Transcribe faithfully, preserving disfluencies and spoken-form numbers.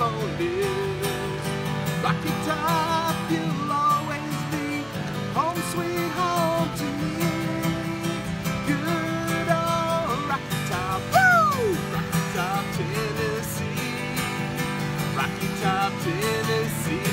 road is. Rocky Top, you'll always be home sweet home to me. Good old Rocky Top, woo! Rocky Top, Tennessee. Rocky Top, Tennessee.